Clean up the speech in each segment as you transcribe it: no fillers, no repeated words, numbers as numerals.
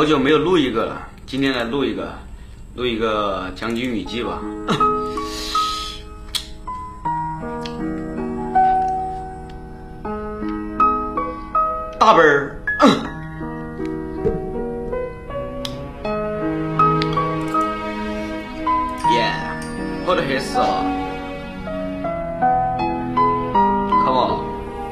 好久没有录一个了，今天来录一个《将军雨记》吧。大本儿，耶，好得很死啊 ！Come on。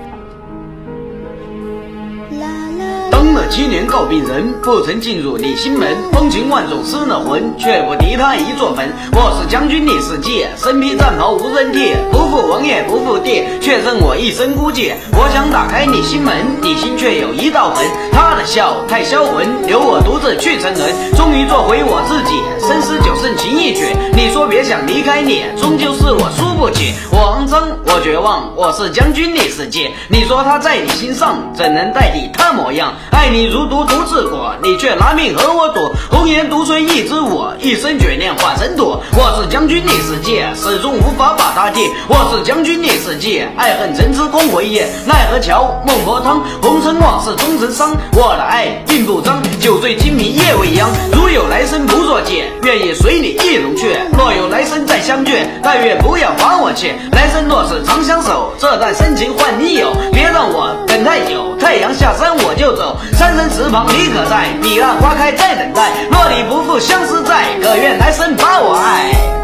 等了7年告病人，不曾进入你心门。风情万种失了魂，却不敌他一座坟。我是将军李世济，身披战袍无人替，不负王爷不负帝，却任我一生孤寂。我想打开你心门，你心却有一道痕。他的笑太销魂，留我独自去成人。终于做回我自己，生死久胜情一曲。你说别想离开你，终究是我输不起。我肮脏，我绝望，我是将军李世济。你说他在你心上，怎能代替他模样？爱你如毒毒自果，你却拿命和我赌。红颜独尊一支舞，一生眷恋化神土。我是将军李世济，始终无法把他替。我是将军李世济，爱恨成痴空回忆。奈何桥孟婆汤，红尘往事终成伤。我的爱并不脏，酒醉金迷夜未央。如有来生不作孽，愿意随你一同去。若有来生再相聚，但愿不要把我弃。来生若是长相守，这段深情换你有。别让我等太久，太阳下山我就走。山神池旁你可在，彼岸花开在等待。若你不负相思债，可愿来生把我爱。